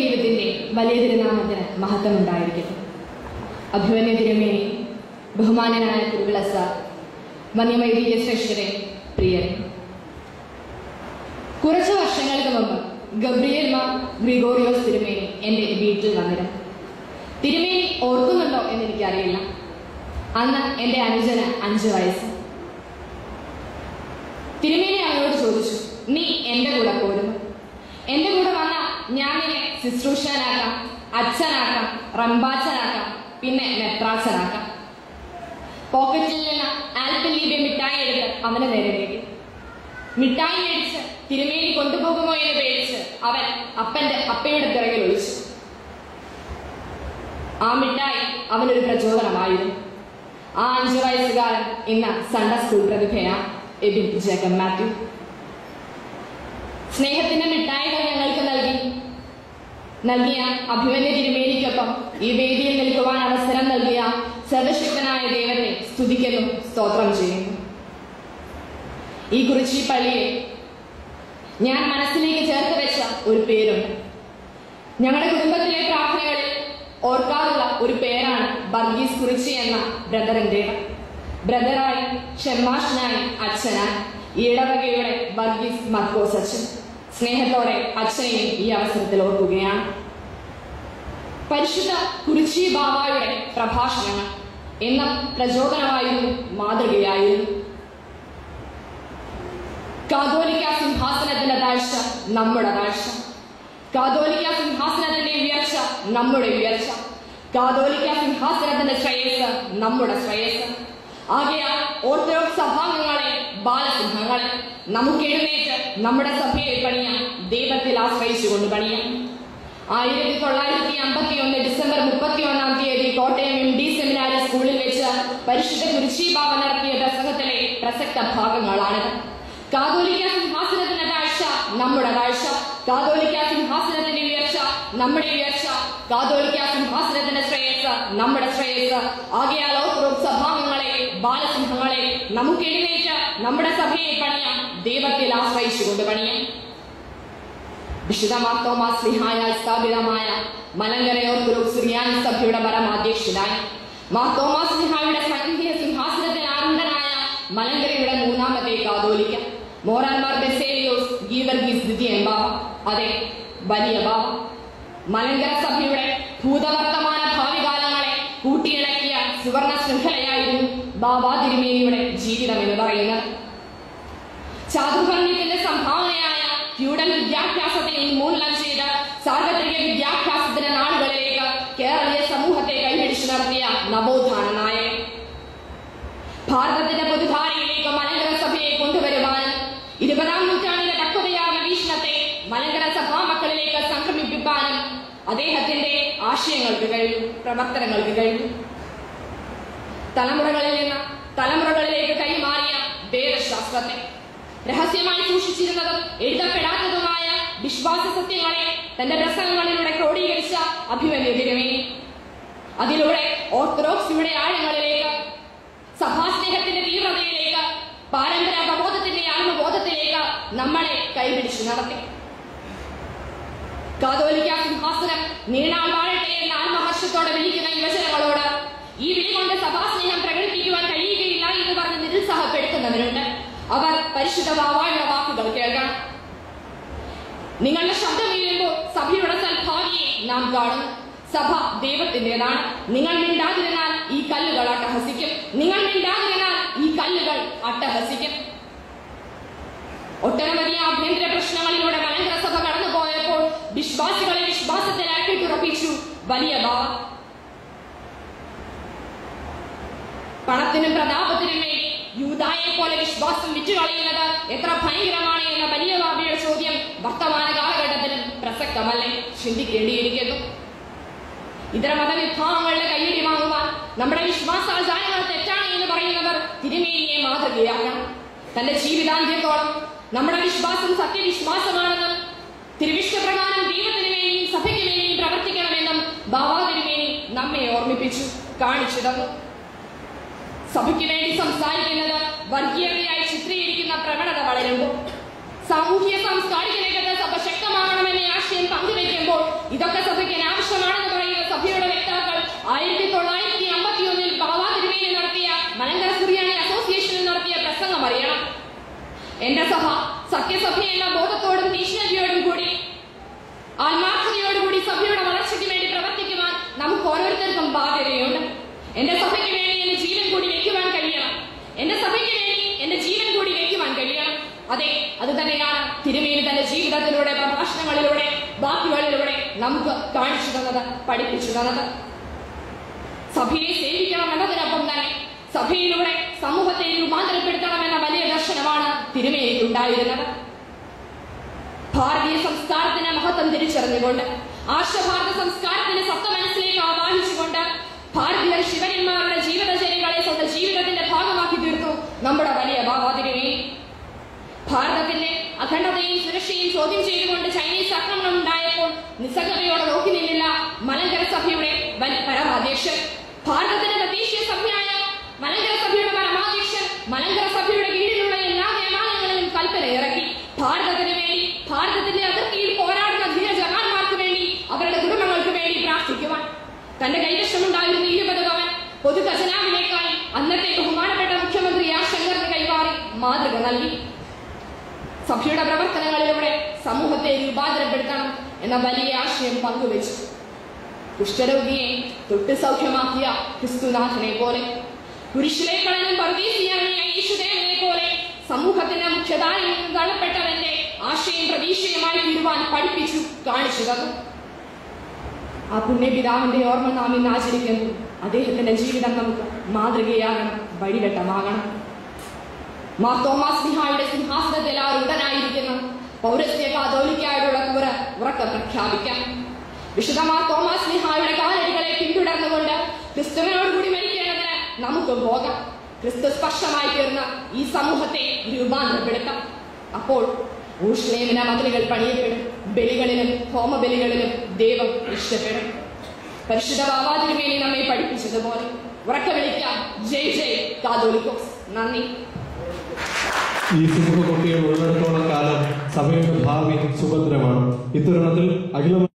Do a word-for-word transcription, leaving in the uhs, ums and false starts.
ദൈവത്തിന്റെ വലിയ തിരുനാമത്തിന് മഹത്വം ഉണ്ടായിരിക്കട്ടെ. അഭിമന്യ തിരുമേനി, ബഹുമാനനായ കുരുവിള സാർ, വന്യമൈദിക ശ്രേഷ്ഠരെ, പ്രിയരെ, കുറച്ചു വർഷങ്ങൾക്ക് മുമ്പ് ഗബ്രിയേൽ മാർ ഗ്രിഗോറിയോസ് തിരുമേനി എൻ്റെ വീട്ടിൽ വന്നിരുന്നു. തിരുമേനി ഓർക്കുന്നുണ്ടോ എന്ന് എനിക്കറിയില്ല. അന്ന് എൻ്റെ അനുജന് അഞ്ചു വയസ്സ്. തിരുമേനി അവനോട് ചോദിച്ചു, നീ എൻ്റെ കൂടെ പോരുന്നു? എൻ്റെ കൂടെ വന്നാൽ ഞാൻ നിന്നെ ശുശ്രൂഷനാക്കാം, അച്ഛനാക്കാം, റംബാച്ചനാക്കാം, പിന്നെ മെത്രാച്ചനാക്കാം. പോക്കറ്റിൽ നിന്ന് ആൽപ്പല്ലീബെ മിഠായി എടുത്ത് അവന് നേരെ നീട്ടി. മിഠായി മേടിച്ച് തിരുമേനി കൊണ്ടുപോകുമോ എന്ന് പേടിച്ച് അവൻ അപ്പന്റെ അപ്പയുടെ പിറകിൽ ഒളിച്ചു. ആ മിഠായി അവനൊരു പ്രചോദനമായിരുന്നു. ആ അഞ്ചു വയസ്സുകാരൻ ഇന്ന് സൺഡേ സ്കൂൾ പ്രതിഭയാണ് എബിൻ ജേക്കബ് മാത്യു. സ്നേഹത്തിന്റെ മിഠായികൾ ഞങ്ങൾക്ക് നൽകി നൽകിയ അഭിമന്യ തിരുമേനിക്കൊപ്പം ഈ വേദിയിൽ നിൽക്കുവാൻ അവസരം നൽകിയ സർവശക്തനായ ദൈവത്തെ സ്തുതിക്കുന്നു, സ്തോത്രം ചെയ്യുന്നു. ഈ കുറിച്ചി പള്ളിയെ ഞാൻ മനസ്സിലേക്ക് ചേർത്ത് വെച്ച ഒരു പേരുണ്ട്. ഞങ്ങളുടെ കുടുംബത്തിലെ പ്രാർത്ഥനകളിൽ ഓർക്കാറുള്ള ഒരു പേരാണ് വർഗീസ് കുറിച്ചി എന്ന ബ്രദറിന്റെ. ബ്രദറായി, ഷെമ്മാഷനായി, അച്ഛനായി ഈ ഇടവകയുടെ വർഗീസ് മർക്കോസ് അച്ഛൻ. സ്നേഹത്തോടെ അച്ഛനെയും ഈ അവസരത്തിൽ ഓർക്കുകയാണ്. പരിശുദ്ധ കുറിച്ചി ബാബായുടെ പ്രഭാഷണങ്ങൾ എന്ന പ്രചോദനമായിരുന്നു, മാതൃകയായിരുന്നു. കാതോലിക്ക സിംഹാസനത്തിന്റെ താഴ്ച നമ്മുടെ താഴ്ച, കാതോലിക്ക സിംഹാസനത്തിന്റെ ഉയർച്ച നമ്മുടെ ഉയർച്ച, കാതോലിക്ക സിംഹാസനത്തിന്റെ ശ്രേയസ് നമ്മുടെ ശ്രേയസ്. ആകയാൽ ഓർത്തഡോക്സ് സഭാംഗങ്ങളെ, ബാലസിംഹങ്ങളെ, നമുക്ക് എഴുന്നേറ്റ് നമ്മുടെ സഭയെ പണിയാം, ദൈവത്തിൽ ആശ്രയിച്ചുകൊണ്ട് പണിയാം. ആയിരത്തി തൊള്ളായിരത്തി അമ്പത്തി ഒന്ന് ഡിസംബർ മുപ്പത്തി ഒന്നാം തീയതി കോട്ടയം എം ഡി സെമിനാരി സ്കൂളിൽ വെച്ച് പരിശുദ്ധ കുരിശി ബാബ നടത്തിയ പ്രസംഗത്തിലെ പ്രസക്ത ഭാഗങ്ങളാണിത്. കാതോലിക്ക സിംഹാസനത്തിന്റെ താഴ്ച നമ്മുടെ താഴ്ച, കാതോലിക്ക സിംഹാസനത്തിന്റെ ഉയർച്ച നമ്മുടെ ഉയർച്ച, കാതോലിക്ക സിംഹാസനത്തിന്റെ ശ്രേയസ് നമ്മുടെ ശ്രേയസ്. ആകയാൽ ഓർത്തഡോക്സ് സഭാംഗങ്ങളെ, ബാലസിംഹങ്ങളെ, നമുക്ക് എഴുന്നേറ്റ് നമ്മുടെ സഭയെ പണിയാം, ദൈവത്തിൽ ആശ്രയിച്ചുകൊണ്ട് പണിയാം. വിശുദ്ധ മാർത്തോമാ ശ്ലീഹായാൽ സ്ഥാപിതമായ മലങ്കര ഓർത്തഡോക്സ് സുറിയാനി സഭയുടെ പരമാധ്യക്ഷനായി മാർത്തോമാ ശ്ലീഹായുടെ സംഖ്യ സിംഹാസനത്തിൽ ആരൂഢനായ മലങ്കരയുടെ മൂന്നാമത്തെ കാതോലിക്ക മോറാൻമാർ ബെസേലിയോസ് ഗീവർഗീസ് ദ്വിതീയൻ ബാബ, അതെ വലിയ ബാബ, മലങ്കര സഭയുടെ ഭൂതവർത്തമാന ഭാവി കാലങ്ങളെ കൂട്ടിയിണക്കിയ സുവർണ ശൃംഖലയായിരുന്നു ബാബാ തിരുമേനിയുടെ ജീവിതം എന്ന് പറയുന്നത്. ചാതുർവർണ്ണയത്തിന്റെ സംഭാവനയായ ഫ്യൂഡൽ വിദ്യാഭ്യാസത്തെ ഉന്മൂലനം ചെയ്ത് സാർവത്രിക വിദ്യാഭ്യാസത്തിന്റെ നാടുകളിലേക്ക് കേരളീയ സമൂഹത്തെ കൈപിടിച്ചു നടത്തിയ നവോത്ഥാന നായകൻ, ഭാരതത്തിന്റെ പൊതുധാരയിലേക്ക് മലങ്കര സഭയെ കൊണ്ടുവരുവാനും ഇരുപതാം നൂറ്റാണ്ടിലെ പക്വതയാർന്ന വീക്ഷണത്തെ മലങ്കര സഭാ മക്കളിലേക്ക് സംക്രമിപ്പിക്കാനും അദ്ദേഹത്തിന്റെ ആശയങ്ങൾക്ക് കഴിഞ്ഞു, പ്രവർത്തനങ്ങൾക്ക് കഴിഞ്ഞു. തലമുറകളിൽ നിന്ന് തലമുറകളിലേക്ക് കൈമാറിയ വേദശാസ്ത്രത്തെ, രഹസ്യമായി സൂക്ഷിച്ചിരുന്നതും എഴുതപ്പെടാത്തതുമായ വിശ്വാസ സത്യങ്ങളെ തന്റെ പ്രസംഗങ്ങളിലൂടെ ക്രോഡീകരിച്ച അഭിമന്യ തിരുമേനി, അതിലൂടെ ഓർത്തഡോക്സിയുടെ ആഴങ്ങളിലേക്ക്, സഭാസ്നേഹത്തിന്റെ തീവ്രതയിലേക്ക്, പാരമ്പര്യ അവബോധത്തിന്റെ ആത്മബോധത്തിലേക്ക് നമ്മളെ കൈപിടിച്ചു നടത്തി. കാതോലിക്ക സിംഹാസനം നീണാൾ വാഴട്ടെ എന്ന ആത്മഹർഷത്തോടെ വിളിക്കുന്ന യുവജനങ്ങളോട് ഈ വിളി കൊണ്ട് സഭാസ്നേഹം പ്രകടിപ്പിക്കുവാൻ കഴിയുകയില്ല എന്ന് പറഞ്ഞ് നിരുത്സാഹപ്പെടുത്തുന്നവരുണ്ട്. അവർ പരിശുദ്ധ ബാബായുടെ വാക്കുകൾ കേൾക്കണം. നിങ്ങളുടെ ശബ്ദം വീഴുമ്പോൾ സഭയുടെ സൽഭാവിയെ നാം കാണും. സഭ ദൈവത്തിൻ്റെതാണ്. നിങ്ങൾ മിണ്ടാതിരുന്നാൽ ഈ കല്ലുകൾ അട്ടഹസിക്കും. നിങ്ങൾ മിണ്ടാതിരുന്നാൽ ഈ കല്ലുകൾ അട്ടഹസിക്കും. ഒട്ടനവധി ആഭ്യന്തര പ്രശ്നങ്ങളിലൂടെ മലങ്കര സഭ കടന്നുപോയപ്പോൾ വിശ്വാസികളെ വിശ്വാസത്തിൽ അരക്കിട്ടുറപ്പിച്ചു വലിയ ബാബ. പണത്തിനും പ്രതാപത്തിനും വേണ്ടി യൂദായെ പോലെ വിശ്വാസം വിറ്റുകളയുന്നത് എത്ര ഭയങ്കരമാണ് എന്ന വലിയ ബാബയുടെ ചോദ്യം വർത്തമാന കാലഘട്ടത്തിലും പ്രസക്തമല്ലേ, ചിന്തിക്കേണ്ടിയിരിക്കുന്നു. ഇതര മതവിഭാഗങ്ങളുടെ കയ്യടി വാങ്ങുവാൻ നമ്മുടെ വിശ്വാസാചാരങ്ങൾ തെറ്റാണ് എന്ന് പറയുന്നവർ തിരുമേനിയെ മാതൃകയാക്കണം. തന്റെ ജീവിതാന്ത്യത്തോളം നമ്മുടെ വിശ്വാസം സത്യവിശ്വാസമാണെന്നും തിരുവിഷ്ടപ്രകാരം ദൈവത്തിന് വേണ്ടിയും സഭയ്ക്ക് വേണ്ടിയും പ്രവർത്തിക്കണമെന്നും ബാബാ തിരുമേനി നമ്മെ ഓർമ്മിപ്പിച്ചു, കാണിച്ചു തന്നു. സഭയ്ക്ക് വേണ്ടി സംസാരിക്കുന്നത് വർഗീയതയായി ചിത്രീകരിക്കുന്ന പ്രവണത വളരുമ്പോൾ, സാമൂഹ്യ സാംസ്കാരിക രംഗത്ത് സഭ ശക്തമാകണമെന്ന ആശയം പങ്കുവയ്ക്കുമ്പോൾ ഇതൊക്കെ എന്റെ സഭ സത്യസഭ എന്ന ബോധത്തോടും തീക്ഷ്ണതയോടും കൂടി ആത്മാർത്ഥതയോടുകൂടി സഭയുടെ വളർച്ചയ്ക്ക് വേണ്ടി പ്രവർത്തിക്കുവാൻ നമുക്ക് ഓരോരുത്തർക്കും ബാധ്യതയുണ്ട്. എന്റെ സഭയ്ക്ക് വേണ്ടി എന്റെ ജീവൻ കൂടി വയ്ക്കുവാൻ കഴിയണം. എന്റെ സഭയ്ക്ക് വേണ്ടി എന്റെ ജീവൻ കൂടി വയ്ക്കുവാൻ കഴിയണം. അതെ, അത് തന്നെയാണ് തിരുമേനി തന്റെ ജീവിതത്തിലൂടെ, പ്രഭാഷണങ്ങളിലൂടെ, വാക്കുകളിലൂടെ നമുക്ക് കാണിച്ചു തന്നത്, പഠിപ്പിച്ചു തന്നത്. സഭയെ സേവിക്കണം എന്നതിനൊപ്പം തന്നെ സഭയിലൂടെ സമൂഹത്തെ രൂപാന്തരപ്പെടുത്തണമെന്ന വലിയ ദർശനമാണ് തിരുമേനിക്ക് ഉണ്ടായിരുന്നത്. ഭാരതീയ സംസ്കാരത്തിന്റെ മഹത്വം തിരിച്ചറിഞ്ഞുകൊണ്ട്, ആർഷഭാരത സംസ്കാരത്തിന്റെ സത്ത മനസ്സിലേക്ക് ആവാഹിച്ചുകൊണ്ട് ഭാരതീയ ശിവന്മാരുടെ ജീവിതചര്യകളെ സ്വന്തം ജീവിതത്തിന്റെ ഭാഗമാക്കി തീർത്തു നമ്മുടെ വലിയ ബാബാ തിരുമേനി. ഭാരതത്തിന്റെ അഖണ്ഡതയും സുരക്ഷയും ചോദ്യം ചെയ്തുകൊണ്ട് ചൈനീസ് ആക്രമണം ഉണ്ടായപ്പോൾ നിസ്സംഗതയോടെ നോക്കി നിന്നില്ല മലങ്കര സഭയുടെ പരമാധ്യക്ഷൻ. ഭാരതത്തിന്റെ പ്രതീക്ഷിത സഭയായ മലങ്കര സഭയുടെ പരമാധ്യക്ഷൻ മലങ്കര സഭയുടെ കീഴിലുള്ള എല്ലാ ദേവാലയങ്ങളിലും കൽപ്പന ഇറക്കി ഭാരതത്തിന് വേണ്ടി, ഭാരതത്തിന്റെ അതിർത്തിയിൽ പോരാടുന്ന ധീര ജവാന്മാർക്ക് വേണ്ടി, അവരുടെ കുടുംബങ്ങൾക്ക് വേണ്ടി പ്രാർത്ഥിക്കുവാൻ. തന്റെ കൈവശമുണ്ടായിരുന്ന ഇരുപത് പവൻ പൊതു ഖജനാവിലേക്കായി അന്നത്തെ ബഹുമാനപ്പെട്ട മുഖ്യമന്ത്രി ആർ ശങ്കറിന് കൈമാറി മാതൃക നൽകി. സഭയുടെ പ്രവർത്തനങ്ങളിലൂടെ സമൂഹത്തെ രൂപാന്തരപ്പെടുത്തണം എന്ന വലിയ ആശയം പങ്കുവച്ചു. കുഷ്ഠരോഗിയെ തൊട്ട് സൗഖ്യമാക്കിയ ക്രിസ്തുനാഥനെ പോലെ, കുരിശിലേക്കളനും പർദീസിയായ യേശുദേവനെ പോലെ സമൂഹത്തിന്റെ മുഖ്യധാരയിൽ നിന്ന് തള്ളപ്പെട്ടവന്റെ ആശയം പ്രതീക്ഷയുമായി തീരുവാൻ പഠിപ്പിച്ചു, കാണിച്ചു തന്നു. ആ പുണ്യപിതാവിന്റെ ഓർമ്മ നാം ഇന്ന് ആചരിക്കുന്നു. അദ്ദേഹത്തിന്റെ ജീവിതം നമുക്ക് മാതൃകയാകണം, വഴിവെട്ടമാകണം. മാർ തോമാസ് സ്ലീഹായുടെ സിംഹാസനത്തിൽ ആ ഉടനായിരിക്കുന്ന പൗരസ്ത്യ കാതോലിക്കായുള്ള കൂറ ഉറക്കം പ്രഖ്യാപിക്കാം. വിശുദ്ധ മാർ തോമാസ് സ്ലീഹായുടെ കാലടികളെ പിന്തുടർന്നുകൊണ്ട് ക്രിസ്തുവിനോടുകൂടി മരിക്കേണ്ടതിന് നമുക്ക് പോകാം. ക്രിസ്തു സ്പർശമായി തീർന്ന ഈ സമൂഹത്തെ രൂപാന്തരപ്പെടുത്താം. അപ്പോൾ ഊഷ്ലേമിന മതിലുകൾ പണിയപ്പെടും. ബലികളിലും ഹോമബലികളിലും ദൈവം ഇഷ്ടപ്പെടും. പരിശുദ്ധ ബാബാ തിരുമേനി നമ്മെ പഠിപ്പിച്ചതുപോലെ ഉറക്കെ വിളിക്കാം, ജയ് ജയ് കാതോലിക്കോസ്. നന്ദി. ഈ സിംഹ കുട്ടികൾ ഉള്ളിടത്തോളം കാലം സഭയുടെ ഭാവി സുഭദ്രമാണ്. ഇത്തരുണത്തിൽ അഖില